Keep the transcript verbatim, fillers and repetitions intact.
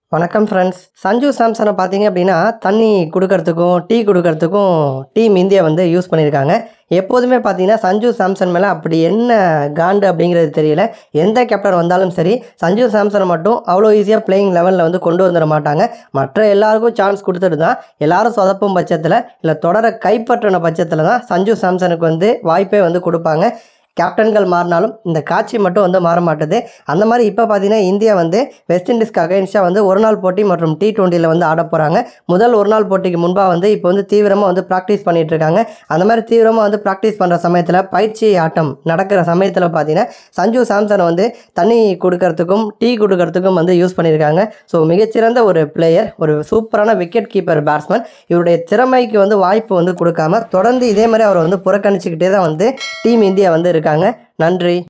வணக்கம் ஃப்ரெண்ட்ஸ். சஞ்சு சாம்சனை பார்த்தீங்க அப்படின்னா தண்ணி கொடுக்கறதுக்கும் டீ கொடுக்கறதுக்கும் டீம் இந்தியா வந்து யூஸ் பண்ணியிருக்காங்க. எப்போதுமே பார்த்தீங்கன்னா சஞ்சு சாம்சன் மேலே அப்படி என்ன காண்டு அப்படிங்கிறது தெரியல. எந்த கேப்டன் வந்தாலும் சரி சஞ்சு சாம்சனை மட்டும் அவ்வளோ ஈஸியாக பிளேயிங் லெவலில் வந்து கொண்டு வந்துட மாட்டாங்க. மற்ற எல்லாருக்கும் சான்ஸ் கொடுத்துட்டு தான் எல்லாரும் சொதப்பும் பட்சத்தில் இல்லை தொடரை கைப்பற்றின பட்சத்தில் தான் சஞ்சு சாம்சனுக்கு வந்து வாய்ப்பே வந்து கொடுப்பாங்க. கேப்டன்கள் மாறினாலும் இந்த காட்சி மட்டும் வந்து மாற மாட்டுது. அந்த மாதிரி இப்போ பார்த்தீங்கன்னா இந்தியா வந்து வெஸ்ட் இண்டீஸ்க்கு அகைன்ஸ்டாக வந்து ஒரு நாள் போட்டி மற்றும் டி டுவெண்ட்டியில் வந்து ஆட போகிறாங்க. முதல் ஒரு நாள் போட்டிக்கு முன்பாக வந்து இப்போ வந்து தீவிரமாக வந்து ப்ராக்டிஸ் பண்ணிகிட்டு இருக்காங்க. அந்த மாதிரி தீவிரமாக வந்து ப்ராக்டிஸ் பண்ணுற சமயத்தில் பயிற்சி ஆட்டம் நடக்கிற சமயத்தில் பார்த்தீங்கன்னா சஞ்சு சாம்சனை வந்து தண்ணி கொடுக்கறதுக்கும் டீ கொடுக்கறதுக்கும் வந்து யூஸ் பண்ணியிருக்காங்க. ஸோ மிகச்சிறந்த ஒரு பிளேயர், ஒரு சூப்பரான விக்கெட் கீப்பர் பேட்ஸ்மேன். இவருடைய திறமைக்கு வந்து வாய்ப்பு வந்து கொடுக்காம தொடர்ந்து இதே மாதிரி அவரை வந்து புறக்கணிச்சுக்கிட்டே தான் வந்து டீம் இந்தியா வந்து இருக்காங்க. நன்றி.